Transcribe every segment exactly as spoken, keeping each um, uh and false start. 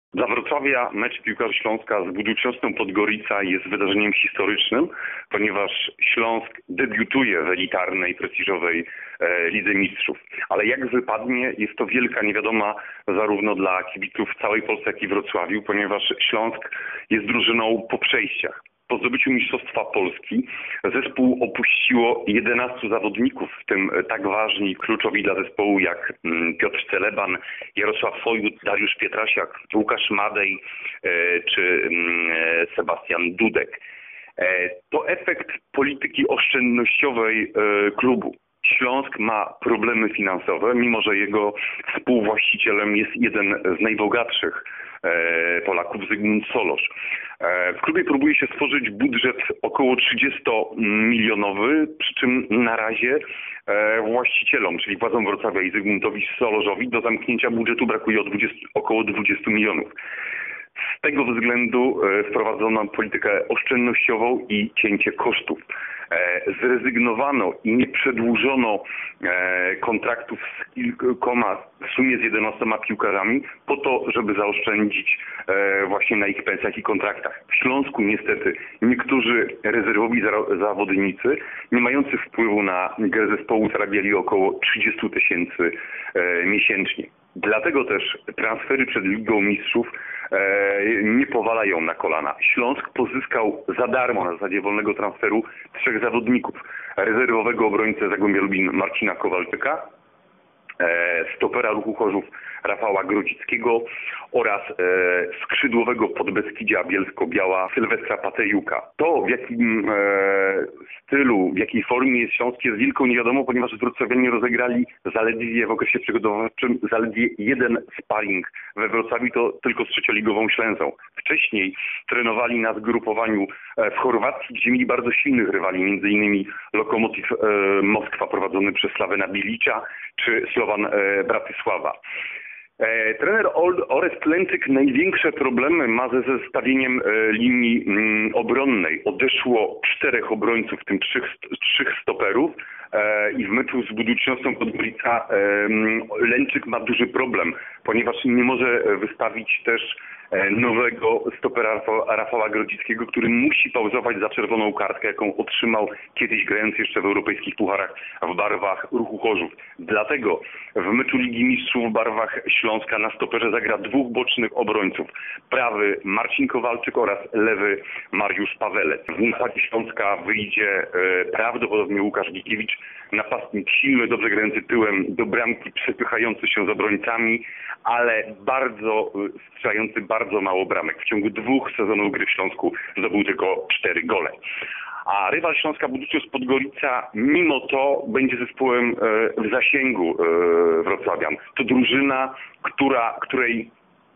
Dla Wrocławia mecz piłkarzy Śląska z Budućnością Podgorica jest wydarzeniem historycznym, ponieważ Śląsk debiutuje w elitarnej, prestiżowej e, Lidze Mistrzów. Ale jak wypadnie, jest to wielka niewiadoma zarówno dla kibiców w całej Polsce, jak i Wrocławiu, ponieważ Śląsk jest drużyną po przejściach. Po zdobyciu Mistrzostwa Polski zespół opuściło jedenastu zawodników, w tym tak ważni, kluczowi dla zespołu jak Piotr Celeban, Jarosław Fojut, Dariusz Pietrasiak, Łukasz Madej czy Sebastian Dudek. To efekt polityki oszczędnościowej klubu. Śląsk ma problemy finansowe, mimo że jego współwłaścicielem jest jeden z najbogatszych Polaków, Zygmunt Solorz. W klubie próbuje się stworzyć budżet około trzydziestomilionowy, przy czym na razie właścicielom, czyli władzom Wrocławia i Zygmuntowi Solorzowi do zamknięcia budżetu brakuje około dwudziestu milionów. Z tego względu wprowadzono politykę oszczędnościową i cięcie kosztów. Zrezygnowano i nie przedłużono kontraktów z kilkoma, w sumie z jedenastoma piłkarzami, po to, żeby zaoszczędzić właśnie na ich pensjach i kontraktach. W Śląsku niestety niektórzy rezerwowi zawodnicy, nie mający wpływu na grę zespołu, zarabiali około trzydzieści tysięcy miesięcznie. Dlatego też transfery przed Ligą Mistrzów nie powalają na kolana. Śląsk pozyskał za darmo na zasadzie wolnego transferu trzech zawodników. Rezerwowego obrońcę Zagłębia Lubin Marcina Kowalczyka, stopera Ruchu Chorzów Rafała Grodzickiego oraz e, skrzydłowego Podbeskidzia Bielsko-Biała Sylwestra Patejuka. To, w jakim e, stylu, w jakiej formie jest Śląsk, jest wielką niewiadomą, ponieważ wrocławianie rozegrali zaledwie w okresie przygotowawczym zaledwie jeden sparring we Wrocławiu, to tylko z trzecioligową Ślęzą. Wcześniej trenowali na zgrupowaniu w Chorwacji, gdzie mieli bardzo silnych rywali, między innymi Lokomotiv e, Moskwa prowadzony przez Sławena Bilicza czy Slovan e, Bratysława. E, trener Orest Lęczyk największe problemy ma ze zestawieniem e, linii m, obronnej. Odeszło czterech obrońców, w tym trzech, trzech stoperów e, i w meczu z Budućnością Podgorica e, Lęczyk ma duży problem, ponieważ nie może wystawić też nowego stopera Rafała Grodzickiego, który musi pauzować za czerwoną kartkę, jaką otrzymał kiedyś grając jeszcze w europejskich pucharach w barwach Ruchu Chorzów. Dlatego w meczu Ligi Mistrzów w barwach Śląska na stoperze zagra dwóch bocznych obrońców. Prawy Marcin Kowalczyk oraz lewy Mariusz Pawelec. W napadzie Śląska wyjdzie e, prawdopodobnie Łukasz Gikiewicz, napastnik silny, dobrze grający tyłem do bramki, przepychający się z obrońcami, ale bardzo strzelający bardzo mało bramek. W ciągu dwóch sezonów gry w Śląsku zdobył tylko cztery gole. A rywal Śląska Budućnost Podgorica mimo to będzie zespołem w zasięgu wrocławian. To drużyna, która, której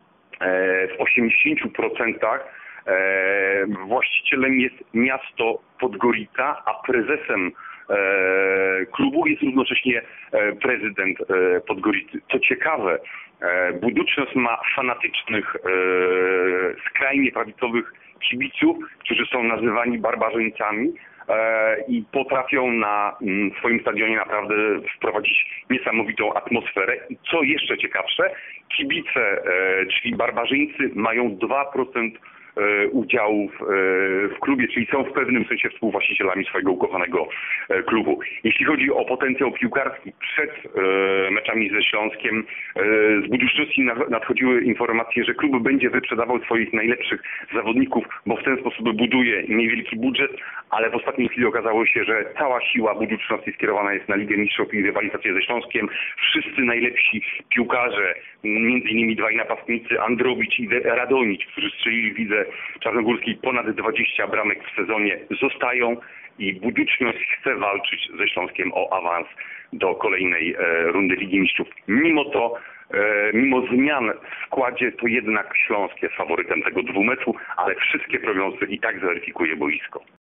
w osiemdziesięciu procentach właścicielem jest miasto Podgorica, a prezesem klubu jest równocześnie prezydent Podgoricy. Co ciekawe, Budućnost ma fanatycznych, skrajnie prawicowych kibiców, którzy są nazywani barbarzyńcami i potrafią na swoim stadionie naprawdę wprowadzić niesamowitą atmosferę. I co jeszcze ciekawsze, kibice, czyli barbarzyńcy, mają dwa procent udziałów w klubie, czyli są w pewnym sensie współwłaścicielami swojego ukochanego klubu. Jeśli chodzi o potencjał piłkarski, przed meczami ze Śląskiem z Budućności nadchodziły informacje, że klub będzie wyprzedawał swoich najlepszych zawodników, bo w ten sposób buduje niewielki budżet, ale w ostatniej chwili okazało się, że cała siła Budućności skierowana jest na Ligę Mistrzów i rywalizację ze Śląskiem. Wszyscy najlepsi piłkarze, między innymi dwaj napastnicy, Androwicz i Radonić, którzy strzelili w lidze czarnogórskiej ponad dwadzieścia bramek w sezonie, zostają i Budućność chce walczyć ze Śląskiem o awans do kolejnej e, rundy Ligi Mistrzów. Mimo to, e, mimo zmian w składzie, to jednak Śląsk jest faworytem tego dwumeczu, ale wszystkie prognozy i tak zweryfikuje boisko.